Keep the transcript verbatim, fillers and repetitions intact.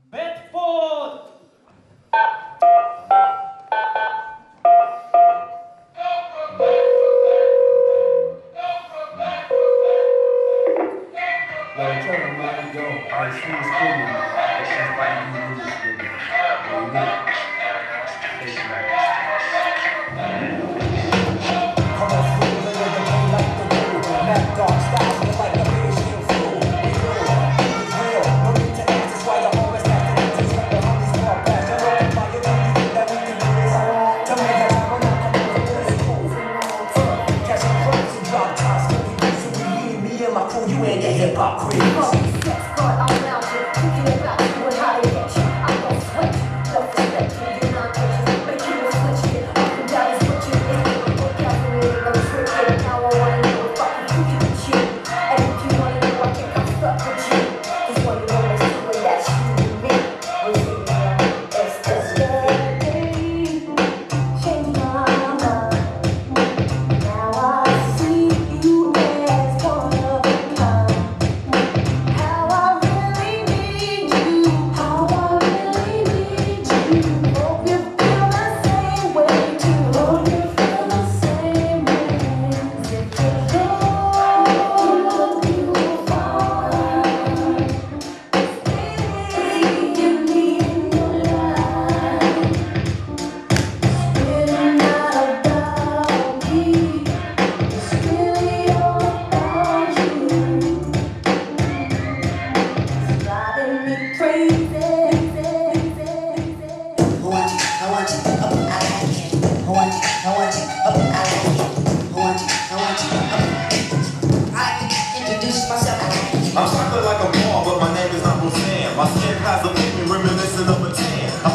Bedford! Like, tell them how you go. Like, she was screaming. But she's fighting you really screaming. There you go. Come on, fool, the rhythm ain't like the rule. Mad dog styles look like the biggest shit fool. We know it's real. No need to ask, that's why the always have to answer. Let the homies walk past. They're looking by you, don't you think that we can do this? Tell me that I'm not coming from this school. Catching crooks and drop tops. So we leave me and my crew, you ain't your hip hop crew. I'm something like a ball, but my name is not Roseanne. My skin has a pigment reminiscent of a tan.